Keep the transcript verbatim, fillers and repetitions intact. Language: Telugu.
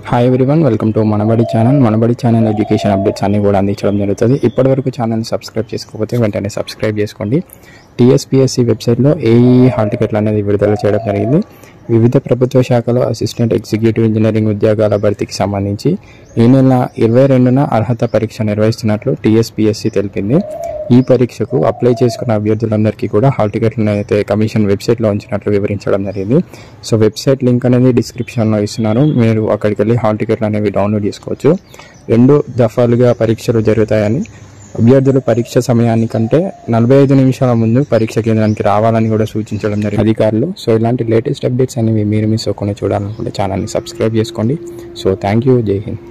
Hi everyone, welcome to Manabadi channel. Manabadi channel education updates అన్నీ కూడా అందించడం జరుగుతుంది. ఇప్పటివరకు ఛానల్ని సబ్స్క్రైబ్ చేసుకోకపోతే వెంటనే సబ్స్క్రైబ్ చేసుకోండి. టీఎస్పీఎస్సీ వెబ్సైట్లో ఏఈ హాల్ టికెట్లు అనేది విడుదల చేయడం జరిగింది. వివిధ ప్రభుత్వ శాఖలో అసిస్టెంట్ ఎగ్జిక్యూటివ్ ఇంజనీరింగ్ ఉద్యోగాల భర్తీకి సంబంధించి ఈ నెల ఇరవై రెండున అర్హత పరీక్ష నిర్వహిస్తున్నట్లు టీఎస్పీఎస్సీ తెలిపింది. ఈ పరీక్షకు అప్లై చేసుకున్న అభ్యర్థులందరికీ కూడా హాల్ టికెట్లను అయితే కమిషన్ వెబ్సైట్లో ఉంచినట్లు వివరించడం జరిగింది. సో వెబ్సైట్ లింక్ అనేది డిస్క్రిప్షన్లో ఇస్తున్నారు. మీరు అక్కడికి వెళ్ళి హాల్ టికెట్లు అనేవి డౌన్లోడ్ చేసుకోవచ్చు. రెండు దఫాలుగా పరీక్షలు జరుగుతాయని, అభ్యర్థులు పరీక్ష సమయానికంటే నలభై ఐదు నిమిషాల ముందు పరీక్ష కేంద్రానికి రావాలని కూడా సూచించడం జరిగింది అధికారులు. సో ఇలాంటి లేటెస్ట్ అప్డేట్స్ అనేవి మీరు మిస్ అవ్వకుండా చూడాలనుకుంటే ఛానల్ని సబ్స్క్రైబ్ చేసుకోండి. So thank you. జై హింద్.